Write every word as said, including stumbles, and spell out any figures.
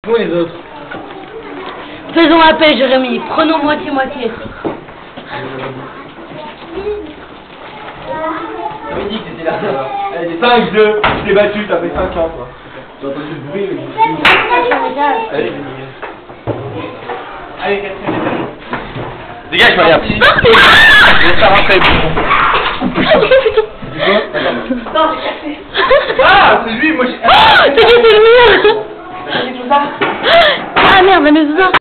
Pour les autres. Faisons la paix, Jérémy. Prenons moitié-moitié. J'avais dit que t'étais là. Allez, cinq deux, je t'ai battu, t'as fait cinq ans, toi. J'ai entendu le bruit, mais je Allez, allez, quatrième. Dégage, Mariam. Laisse ça rentrer. Non, j'ai cassé. Ah, c'est lui, moi j'ai... Oh, t'as cassé le mur. Ah merde, mais c'est ça.